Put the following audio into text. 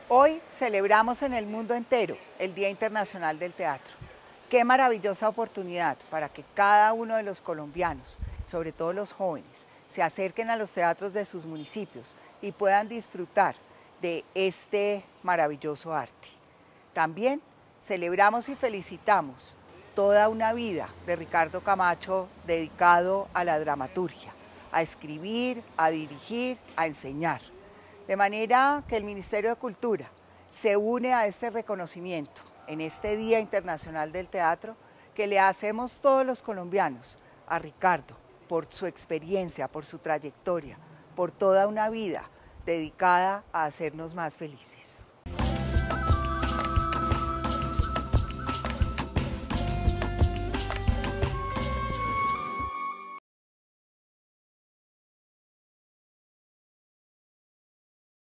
Hoy celebramos en el mundo entero el Día Internacional del Teatro. Qué maravillosa oportunidad para que cada uno de los colombianos, sobre todo los jóvenes, se acerquen a los teatros de sus municipios y puedan disfrutar de este maravilloso arte. También celebramos y felicitamos toda una vida de Ricardo Camacho dedicado a la dramaturgia, a escribir, a dirigir, a enseñar. De manera que el Ministerio de Cultura se une a este reconocimiento en este Día Internacional del Teatro que le hacemos todos los colombianos a Ricardo por su experiencia, por su trayectoria, por toda una vida dedicada a hacernos más felices.